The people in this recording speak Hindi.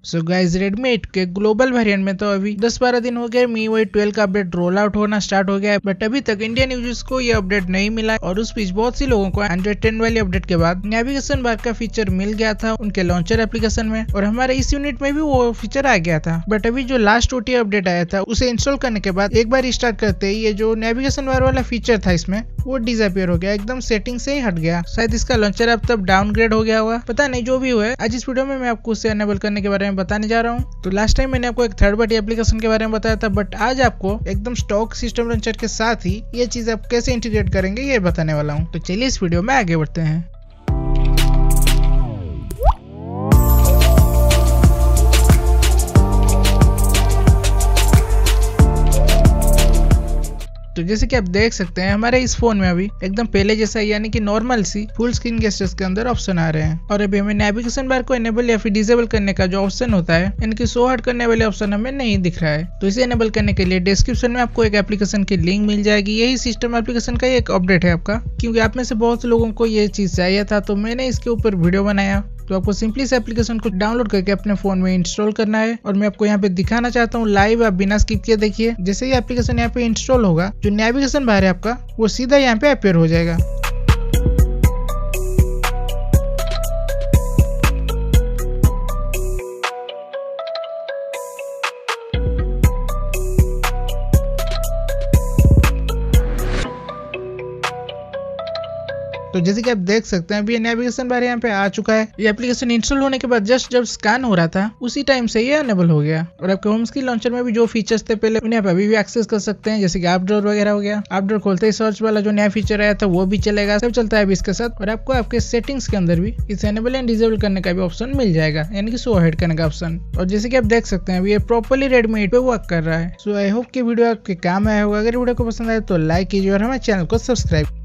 सो गाइस रेडमी 8 के ग्लोबल वेरिएंट में तो अभी 10-12 दिन हो गए MIUI 12 का अपडेट रोल आउट होना स्टार्ट हो गया है, बट अभी तक इंडियन यूजर्स को ये अपडेट नहीं मिला और उस बीच बहुत सी लोगों को एंड्रॉइड 10 वाली अपडेट के बाद नेविगेशन बार का फीचर मिल गया था उनके लॉन्चर एप्लीकेशन में और हमारे इस यूनिट में भी वो फीचर आ गया था। बट अभी जो लास्ट OTA अपडेट आया था उसे इंस्टॉल करने के बाद एक बार रिस्टार्ट करते ही ये जो नेविगेशन बार वाला फीचर था इसमें वो डिसअपीयर हो गया, एकदम सेटिंग से ही हट गया। शायद इसका लॉन्चर अब तब डाउनग्रेड हो गया होगा, पता नहीं। जो भी हुआ है आज इस वीडियो में मैं आपको उसे एनेबल करने के बारे में बताने जा रहा हूँ। तो लास्ट टाइम मैंने आपको एक थर्ड पार्टी एप्लीकेशन के बारे में बताया था, बट आज आपको एकदम स्टॉक सिस्टम लॉन्चर के साथ ही ये चीज आप कैसे इंटीग्रेट करेंगे ये बताने वाला हूँ। तो चलिए इस वीडियो में आगे बढ़ते हैं। तो जैसे कि आप देख सकते हैं हमारे इस फोन में अभी एकदम पहले जैसा यानी कि नॉर्मल सी फुल स्क्रीन गेस्टर्स के अंदर ऑप्शन आ रहे हैं और अभी हमें नेविगेशन बार को एनेबल या फिर डिसेबल करने का जो ऑप्शन होता है यानी कि शो हट करने वाले ऑप्शन हमें नहीं दिख रहा है। तो इसे एनेबल करने के लिए डिस्क्रिप्शन में आपको एक एप्लीकेशन की लिंक मिल जाएगी। यही सिस्टम एप्लीकेशन का एक अपडेट है आपका, क्योंकि आप में से बहुत से लोगों को ये चीज चाहिए था तो मैंने इसके ऊपर वीडियो बनाया। तो आपको सिंपली इस एप्लीकेशन को डाउनलोड करके अपने फोन में इंस्टॉल करना है और मैं आपको यहाँ पे दिखाना चाहता हूँ लाइव, आप बिना स्किप किए देखिए। जैसे ही एप्लीकेशन यहाँ पे इंस्टॉल होगा जो नेविगेशन बार है आपका वो सीधा यहाँ पे अपीयर हो जाएगा। तो जैसे कि आप देख सकते हैं अभी ये नेविगेशन बार यहाँ पे आ चुका है। ये एप्लीकेशन इंस्टॉल होने के बाद जस्ट जब स्कैन हो रहा था उसी टाइम से ये अनेबल हो गया और आपके होम स्क्रीन लॉन्चर में भी जो फीचर्स थे पहले उन्हें आप अभी भी एक्सेस कर सकते हैं, जैसे कि ऐप ड्रॉअर वगैरह हो गया। ऐप ड्रॉअर खोलते ही सर्च वाला जो नया फीचर आया था वो भी चलेगा, सब चलता है अभी इसके साथ। और आपको आपके सेटिंग्स के अंदर भी इसे एनेबल एंड डिसेबल करने का भी ऑप्शन मिल जाएगा, यानी कि शो हाइड करने का ऑप्शन। और जैसे कि आप देख सकते हैं अभी ये प्रॉपर्ली रेडमी 8 पे वर्क कर रहा है। सो आई होप कि वीडियो आपके काम आया होगा। अगर वीडियो को पसंद आए तो लाइक कीजिए और हमारे चैनल को सब्सक्राइब